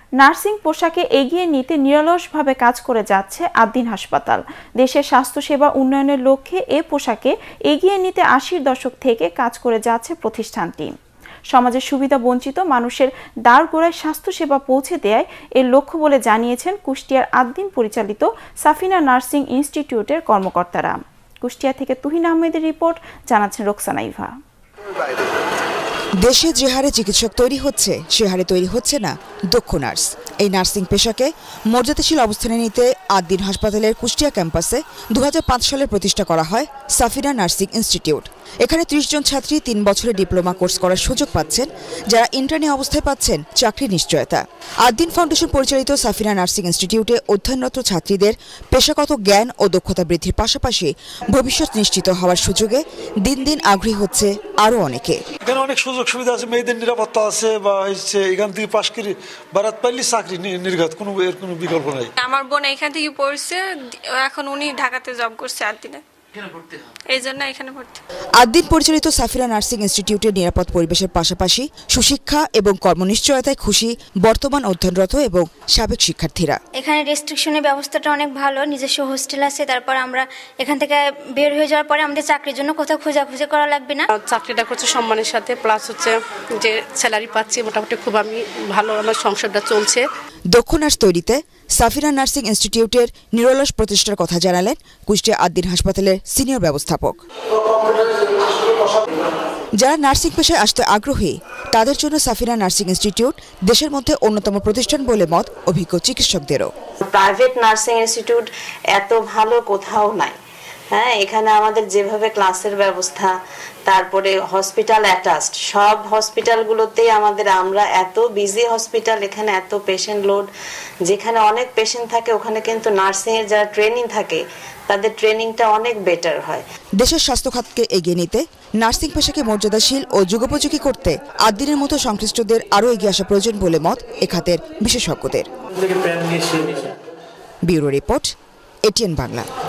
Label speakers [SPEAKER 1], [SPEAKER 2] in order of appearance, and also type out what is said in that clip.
[SPEAKER 1] Nursing পোশাকে এগিয়ে নিতে নিরলসভাবে কাজ করে যাচ্ছে আদ্দিন হাসপাতাল। দেশের স্বাস্থ্যসেবা উন্নয়নের লক্ষ্যে এ পোশাকে এগিয়ে নিতে ৮০-র দশক থেকে কাজ করে যাচ্ছে প্রতিষ্ঠানটি। সমাজের সুবিধা বঞ্চিত মানুষের দ্বারগোড়ায় স্বাস্থ্যসেবা পৌঁছে দেয় এর লক্ষ্য বলে জানিয়েছেন কুষ্টিয়ার আদ্দিন পরিচালিত সাফিনা নার্সিং ইনস্টিটিউটের কর্মকর্তারা। কুষ্টিয়া থেকে তুহিন আহমেদের রিপোর্ট, জানাচ্ছেন রোকসানা ইভা।
[SPEAKER 2] দেশে যে হারে চিকিৎসক তৈরি হচ্ছে সে হারে তৈরি হচ্ছে না দক্ষ নার্স। এই নার্সিং পেশাকে মর্যাদাশীল অবস্থানে নিতে আদ্দিন হাসপাতালের কুষ্টিয়া ক্যাম্পাসে 2005 সালে প্রতিষ্ঠা করা হয় সাফিনা নার্সিং ইনস্টিটিউট। এখানে 30 জন ছাত্রী 3 বছরের ডিপ্লোমা কোর্স করার সুযোগ পাচ্ছেন, যারা ইন্টার্নি অবস্থায় পাচ্ছেন চাকরির নিশ্চয়তা। আদ্দিন ফাউন্ডেশন পরিচালিত সাফিনা নার্সিং ইনস্টিটিউটে অধ্যয়নরত ছাত্রীদের পেশাগত জ্ঞান ও দক্ষতা বৃদ্ধির পাশাপাশি ভবিষ্যৎ নিশ্চিত হওয়ার সুযোগে দিন দিন আগ্রহী হচ্ছে আরও অনেকে।
[SPEAKER 3] এখানে অনেক সুযোগ সুবিধা আছে, মেয়েদের নিরাপত্তা আছে, বা হচ্ছে এখান থেকে পাশ করে বারাত পাইলে চাকরি নির্ঘাত, কোনো বিকল্প নাই।
[SPEAKER 4] আমার বোন এখান থেকে পড়ছে, এখন উনি ঢাকাতে জব করছে আদ্দিনে, এই জন্য এখানে ভর্তি।
[SPEAKER 2] আদ্দিন পরিচালিত সাফিনা নার্সিং ইনস্টিটিউটের নিরাপদ পরিবেশের পাশাপাশি সুশিক্ষা এবং কর্মনিশ্চয়তায় খুশি বর্তমান অধ্যয়নরত এবং সাবেক শিক্ষার্থীরা।
[SPEAKER 5] এখানে রেস্ট্রিকশনের ব্যবস্থাটা অনেক ভালো, নিজস্ব হোস্টেল আছে। তারপর আমরা এখান থেকে বের হয়ে যাওয়ার পরে আমাদের চাকরির জন্য কোথাও খোঁজাখুঁজি করা লাগবে না।
[SPEAKER 6] চাকরিটা করছে সম্মানের সাথে, প্লাস হচ্ছে যে স্যালারি পাচ্ছি মোটামুটি খুব আমি ভালো, আমার সংসারটা চলছে।
[SPEAKER 2] দক্ষ নার্স তৈরিতে সাফিনা নার্সিং ইনস্টিটিউটের নিরলস প্রচেষ্টার কথা জানালেন কুষ্টিয়া আদ্দিন হাসপাতালের সিনিয়র ব্যবস্থাপক। যারা নার্সিং পেশায় আসতে আগ্রহী তাদের জন্য সাফিনা নার্সিং ইনস্টিটিউট দেশের মধ্যে অন্যতম প্রতিষ্ঠান বলে মত অভিজ্ঞ চিকিৎসকদেরও।
[SPEAKER 7] প্রাইভেট নার্সিং ইনস্টিটিউট এত ভালো কোথাও নাই। হ্যাঁ, এখানে আমাদের যেভাবে ক্লাসের ব্যবস্থা, তারপরে হসপিটাল অ্যাটাচড, সব হসপিটালগুলোতেই আমরা এত বিজি হসপিটাল, এখানে এত পেশেন্ট লোড, যেখানে অনেক পেশেন্ট থাকে ওখানে কিন্তু নার্সিং এর যারা ট্রেনিং থাকে তাদের ট্রেনিংটা অনেক বেটার হয়।
[SPEAKER 2] দেশের স্বাস্থ্য খাতকে এগিয়ে নিতে নার্সিং পেশাকে মর্যাদাশীল ও যুগোপযোগী করতে আদ্দিনের মতো সংশ্লিষ্টদের আরও এগিয়ে আসা প্রয়োজন বলে মত এ খাতের বিশেষজ্ঞদের। Bureau report, ATN Bangla.